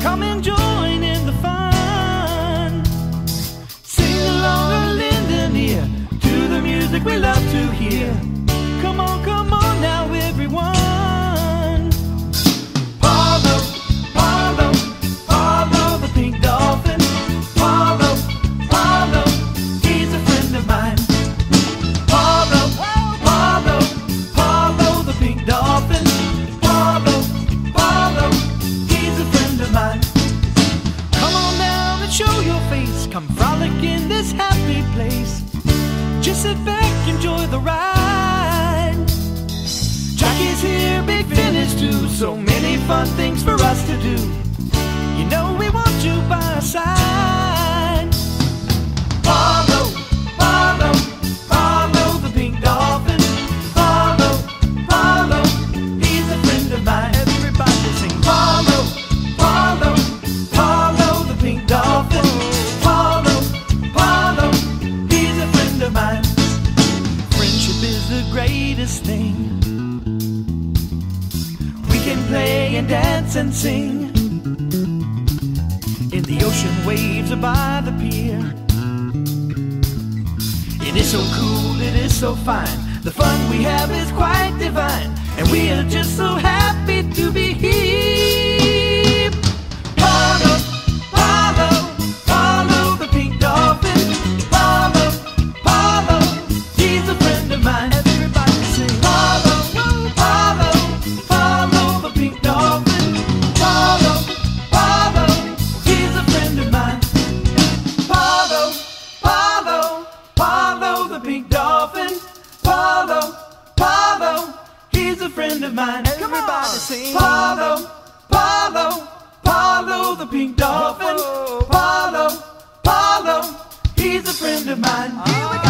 Come and join in the fun. Sing along a Linda near to the music we love to hear. Come on now everyone. Follow, follow, follow the pink dolphin. Follow, follow, he's a friend of mine. Follow, follow, follow the pink dolphin. Follow, follow, he's a friend of mine. Come on down and show your face. Come frolic in this happy place. Just sit back, enjoy the ride. Jackie's here, Big Fin is too. So many fun things for us to do. You know we want you by our side. Follow, follow, follow the pink dolphin. Follow, follow, he's a friend of mine. Everybody sing. Follow, follow, follow the pink dolphin. Follow, follow, he's a friend of mine. Friendship is the greatest thing. We can play and dance and sing in the ocean waves or by the pier. It is so cool, it is so fine. The fun we have is quite divine, and we are just so happy to be here. Follow, follow, follow the pink dolphin. Follow, follow, he's a friend of mine. Everybody sing. Follow, follow, follow the pink dolphin. Follow, follow, he's a friend of mine. Follow, follow, follow the pink dolphin. Follow, follow, he's a friend of mine. Everybody sing. Follow, follow, follow the pink dolphin. Follow, follow, he's a friend of mine. Here we go.